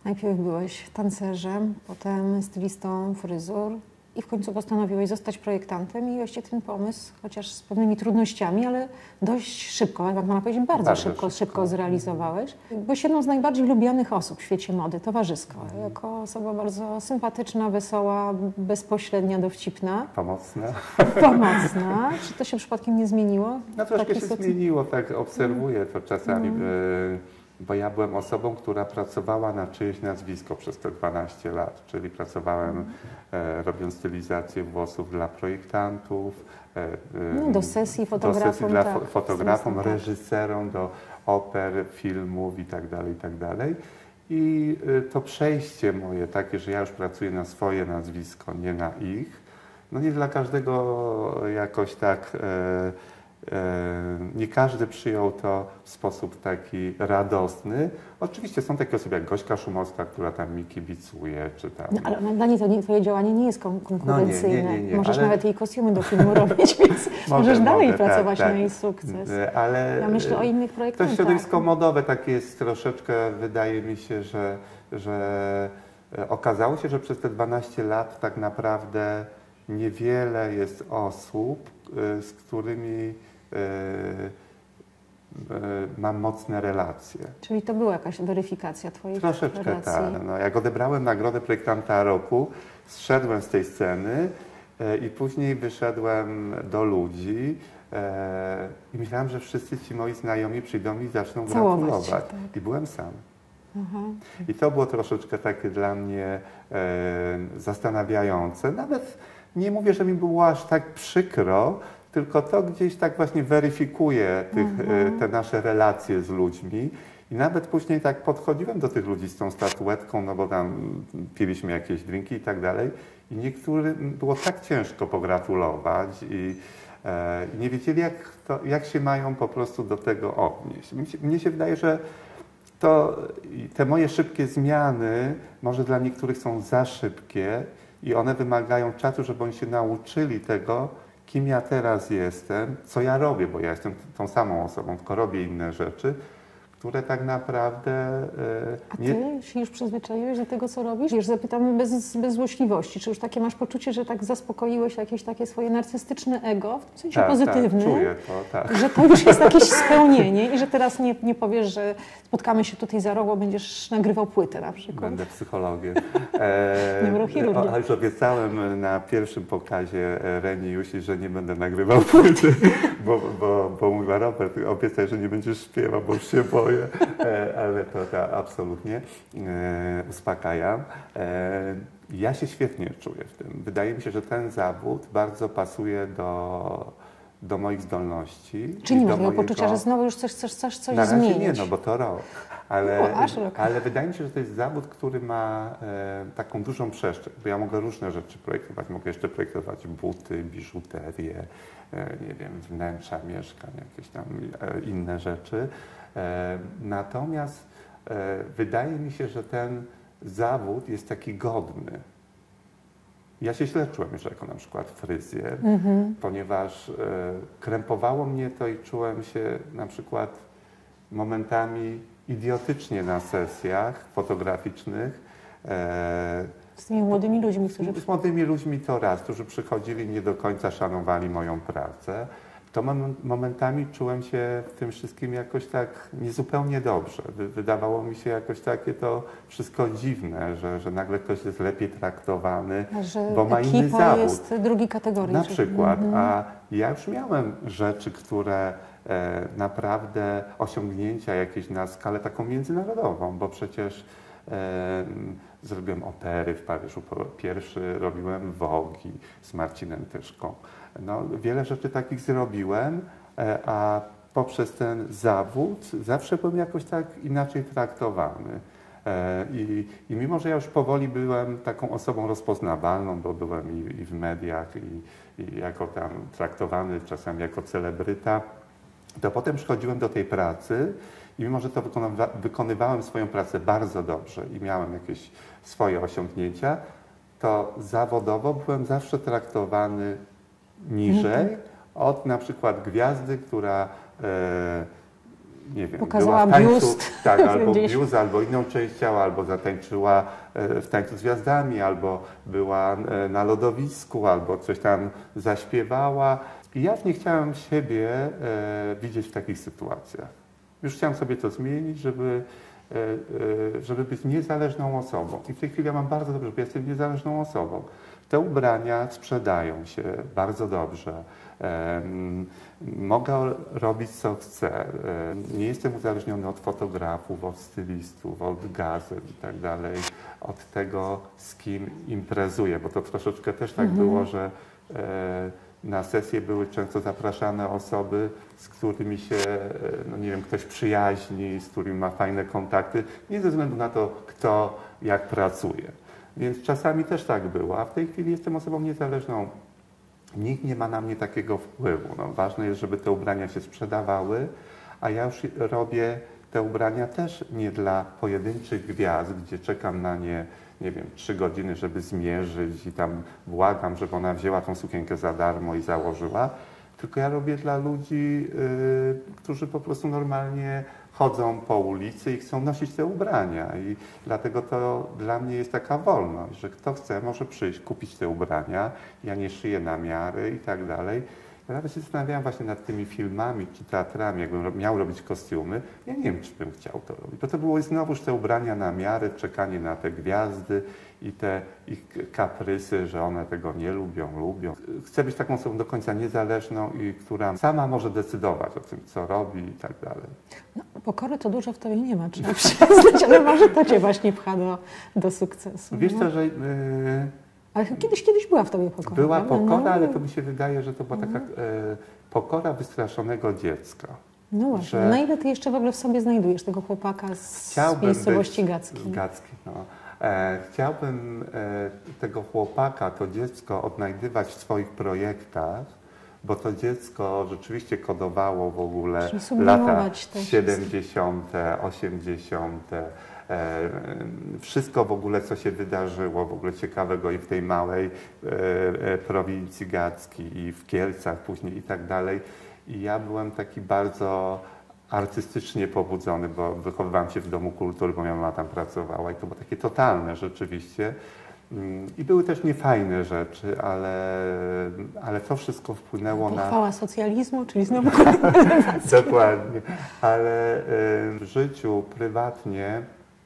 Najpierw byłeś tancerzem, potem stylistą fryzur i w końcu postanowiłeś zostać projektantem i właściwie ten pomysł, chociaż z pewnymi trudnościami, ale dość szybko, jak można powiedzieć, bardzo szybko zrealizowałeś. Byłeś jedną z najbardziej lubianych osób w świecie mody, towarzysko. Jako osoba bardzo sympatyczna, wesoła, bezpośrednia, dowcipna. Pomocna. Pomocna. Czy to się przypadkiem nie zmieniło? No troszkę się zmieniło, tak obserwuję to czasami. Bo ja byłem osobą, która pracowała na czyjeś nazwisko przez te 12 lat, czyli pracowałem robiąc stylizację włosów dla projektantów, do sesji fotografom, dla fotografom, reżyserom, do oper, filmów itd. I to przejście moje takie, że ja już pracuję na swoje nazwisko, nie na ich, no nie dla każdego jakoś tak... Nie każdy przyjął to w sposób taki radosny. Oczywiście są takie osoby jak Gośka Szumowska, która tam mi kibicuje, czy tam... No, ale dla niej to twoje działanie nie jest konkurencyjne. No nie, możesz ale... nawet jej kostiumy do filmu robić, więc możesz dalej pracować na jej sukces. Ale ja myślę o innych projektach. To środowisko modowe takie jest troszeczkę, wydaje mi się, że okazało się, że przez te 12 lat tak naprawdę niewiele jest osób, z którymi mam mocne relacje. Czyli to była jakaś weryfikacja twoich Troszeczkę relacji? Tak. No, jak odebrałem nagrodę projektanta roku, zszedłem z tej sceny i później wyszedłem do ludzi i myślałem, że wszyscy ci moi znajomi przyjdą i zaczną gratulować. Tak. I byłem sam. I to było troszeczkę takie dla mnie zastanawiające. Nawet nie mówię, że mi było aż tak przykro, tylko to gdzieś tak właśnie weryfikuje te nasze relacje z ludźmi. I nawet później tak podchodziłem do tych ludzi z tą statuetką, no bo tam piliśmy jakieś drinki i tak dalej. I niektórym było tak ciężko pogratulować i nie wiedzieli, jak się mają po prostu do tego odnieść. Mnie się wydaje, że te moje szybkie zmiany może dla niektórych są za szybkie i one wymagają czasu, żeby oni się nauczyli tego, kim ja teraz jestem, co ja robię, bo ja jestem tą samą osobą, tylko robię inne rzeczy, które tak naprawdę... A ty się już przyzwyczaiłeś do tego, co robisz? Już zapytam bez złośliwości. Czy już takie masz poczucie, że tak zaspokoiłeś jakieś takie swoje narcystyczne ego, w sensie pozytywnym? Tak, czuję to, tak. Że to już jest jakieś spełnienie i że teraz nie powiesz, że spotkamy się tutaj za rok, bo będziesz nagrywał płytę na przykład. Będę psychologiem. Neurochirurgiem. A już obiecałem na pierwszym pokazie Reni Jusi, że nie będę nagrywał płyty, bo mówiła Robert, obiecaj, że nie będziesz śpiewał, bo już się boję. Ale to absolutnie uspokajam. Ja się świetnie czuję w tym. Wydaje mi się, że ten zawód bardzo pasuje do moich zdolności. Czy nie masz tego poczucia, że znowu już chcesz coś na razie zmienić? Nie, no bo to rok. Ale wydaje mi się, że to jest zawód, który ma taką dużą przestrzeń, bo ja mogę różne rzeczy projektować. Mogę jeszcze projektować buty, biżuterię, nie wiem, wnętrza mieszkań, jakieś tam inne rzeczy. Natomiast wydaje mi się, że ten zawód jest taki godny. Ja się źle czułem już jako na przykład fryzjer, ponieważ krępowało mnie to i czułem się na przykład momentami idiotycznie na sesjach fotograficznych. Z tymi młodymi ludźmi, Z młodymi ludźmi to raz, którzy przychodzili i nie do końca szanowali moją pracę. To momentami czułem się w tym wszystkim jakoś tak niezupełnie dobrze. Wydawało mi się jakoś takie to wszystko dziwne, że nagle ktoś jest lepiej traktowany, bo ma inny zawód. Jest drugiej kategorii. Na przykład. A ja już miałem rzeczy, które naprawdę osiągnięcia jakieś na skalę taką międzynarodową, bo przecież zrobiłem opery w Paryżu. Pierwszy robiłem Vogue'i z Marcinem Tyszką. No, wiele rzeczy takich zrobiłem, a poprzez ten zawód zawsze byłem jakoś tak inaczej traktowany. I mimo, że ja już powoli byłem taką osobą rozpoznawalną, bo byłem i w mediach, i jako tam traktowany czasami jako celebryta, to potem przychodziłem do tej pracy i mimo, że to wykonywałem swoją pracę bardzo dobrze i miałem jakieś swoje osiągnięcia, to zawodowo byłem zawsze traktowany niżej od na przykład gwiazdy, która nie wiem, pokazała była w tańcu, biust. tak, albo Gdzieś. biust, albo inną część ciała, albo zatańczyła w tańcu z gwiazdami, albo była na lodowisku, albo coś tam zaśpiewała. I ja nie chciałem siebie widzieć w takich sytuacjach. Już chciałem sobie to zmienić, żeby być niezależną osobą. I w tej chwili ja mam bardzo dobrze, bo jestem niezależną osobą. Te ubrania sprzedają się bardzo dobrze. Mogę robić co chcę. Nie jestem uzależniony od fotografów, od stylistów, od gazet i tak dalej, od tego, z kim imprezuję, bo to troszeczkę też tak było, że na sesje były często zapraszane osoby, z którymi się, no nie wiem, ktoś przyjaźni, z którymi ma fajne kontakty, nie ze względu na to, kto jak pracuje. Więc czasami też tak było, a w tej chwili jestem osobą niezależną. Nikt nie ma na mnie takiego wpływu. No, ważne jest, żeby te ubrania się sprzedawały, a ja już robię te ubrania też nie dla pojedynczych gwiazd, gdzie czekam na nie, nie wiem, 3 godziny, żeby zmierzyć i tam błagam, żeby ona wzięła tą sukienkę za darmo i założyła, tylko ja robię dla ludzi, którzy po prostu normalnie chodzą po ulicy i chcą nosić te ubrania. I dlatego to dla mnie jest taka wolność, że kto chce, może przyjść, kupić te ubrania. Ja nie szyję na miary i tak dalej. Ja nawet się zastanawiałem właśnie nad tymi filmami czy teatrami, jakbym miał robić kostiumy. Ja nie wiem, czy bym chciał to robić. Bo to było znowuż te ubrania na miarę, czekanie na te gwiazdy i te ich kaprysy, że one tego nie lubią. Chcę być taką osobą do końca niezależną i która sama może decydować o tym, co robi i tak dalej. No, pokory to dużo w tobie nie ma, trzeba przyznać, ale może to cię właśnie pcha do sukcesu. Wiesz no. co, że Ale kiedyś była w tobie pokora. była prawda? pokora, No, ale to mi się wydaje, że to była taka pokora wystraszonego dziecka. no właśnie, że- na ile ty jeszcze w ogóle w sobie znajdujesz tego chłopaka z miejscowości Gackiej? Gacki, no. Chciałbym tego chłopaka, to dziecko odnajdywać w swoich projektach, bo to dziecko rzeczywiście kodowało w ogóle Czyli sublimować lata te 70., 80., wszystko w ogóle, co się wydarzyło, w ogóle ciekawego i w tej małej prowincji Gackiej i w Kielcach później i tak dalej. I ja byłem taki bardzo artystycznie pobudzony, bo wychowywałem się w Domu Kultury, bo moja mama tam pracowała i to było takie totalne rzeczywiście. I były też niefajne rzeczy, ale to wszystko wpłynęło na... Pochwała socjalizmu, czyli znowu Dokładnie. Ale w życiu prywatnie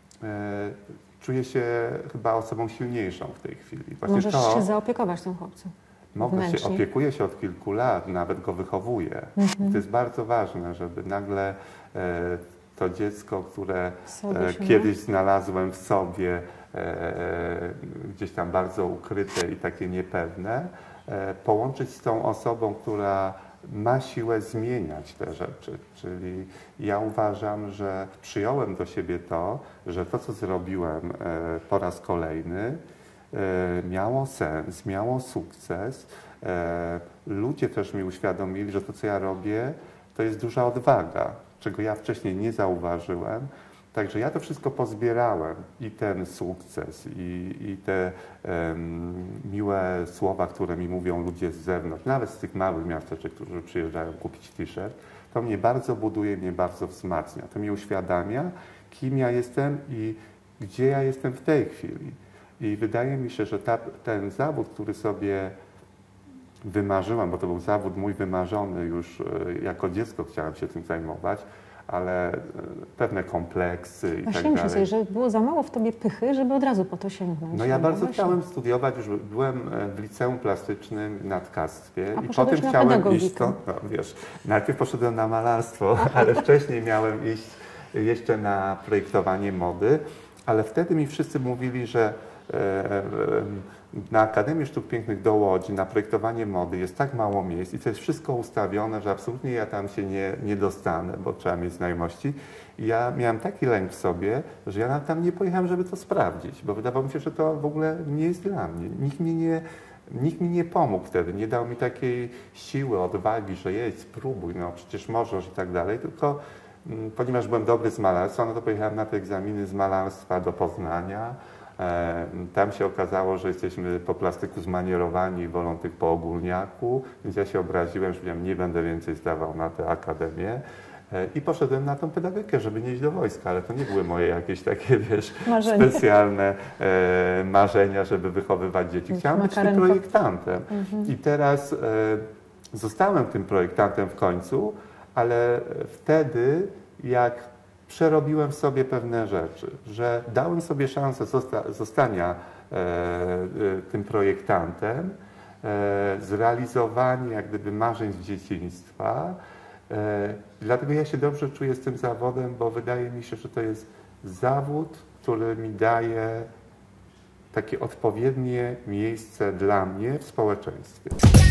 czuję się chyba osobą silniejszą w tej chwili. Właśnie możesz to, się zaopiekować tym chłopcem. Wnętrznie. opiekuję się od kilku lat, nawet go wychowuję. To jest bardzo ważne, żeby nagle to dziecko, które Sobie się, kiedyś znalazłem w sobie, gdzieś tam bardzo ukryte i takie niepewne, połączyć z tą osobą, która ma siłę zmieniać te rzeczy. Czyli ja uważam, że przyjąłem do siebie to, że to, co zrobiłem po raz kolejny, miało sens, miało sukces. Ludzie też mi uświadomili, że to, co ja robię, to jest duża odwaga, czego ja wcześniej nie zauważyłem. Także ja to wszystko pozbierałem i ten sukces, i te miłe słowa, które mi mówią ludzie z zewnątrz, nawet z tych małych miasteczek, którzy przyjeżdżają kupić t-shirt, to mnie bardzo buduje, mnie bardzo wzmacnia. To mi uświadamia, kim ja jestem i gdzie ja jestem w tej chwili. I wydaje mi się, że ten zawód, który sobie wymarzyłem, bo to był zawód mój wymarzony już jako dziecko, chciałem się tym zajmować, ale pewne kompleksy i Właśnie tak myślę sobie, dalej. że było za mało w tobie pychy, żeby od razu po to sięgnąć. No ja bardzo właśnie. chciałem studiować, już byłem w liceum plastycznym na tkactwie A i poszedłeś potem na chciałem pedagogikę. iść, no wiesz, najpierw poszedłem na malarstwo, ale wcześniej miałem iść jeszcze na projektowanie mody, ale wtedy mi wszyscy mówili, że na Akademii Sztuk Pięknych do Łodzi na projektowanie mody jest tak mało miejsc i to jest wszystko ustawione, że absolutnie ja tam się nie dostanę, bo trzeba mieć znajomości. I ja miałem taki lęk w sobie, że ja tam nie pojechałem, żeby to sprawdzić, bo wydawało mi się, że to w ogóle nie jest dla mnie. Nikt mi nie pomógł wtedy, nie dał mi takiej siły, odwagi, że jedź, spróbuj, no przecież możesz i tak dalej, tylko ponieważ byłem dobry z malarstwa, no to pojechałem na te egzaminy z malarstwa do Poznania. Tam się okazało, że jesteśmy po plastyku zmanierowani i wolą tych po ogólniaku, więc ja się obraziłem, że nie będę więcej zdawał na tę akademię. I poszedłem na tą pedagogikę, żeby nie iść do wojska, ale to nie były moje jakieś takie, wiesz, Marzenie. specjalne marzenia, żeby wychowywać dzieci. Chciałem być tym Makarenko. projektantem. I teraz zostałem tym projektantem w końcu, ale wtedy, jak przerobiłem w sobie pewne rzeczy, że dałem sobie szansę zostania tym projektantem, zrealizowanie jak gdyby marzeń z dzieciństwa. Dlatego ja się dobrze czuję z tym zawodem, bo wydaje mi się, że to jest zawód, który mi daje takie odpowiednie miejsce dla mnie w społeczeństwie.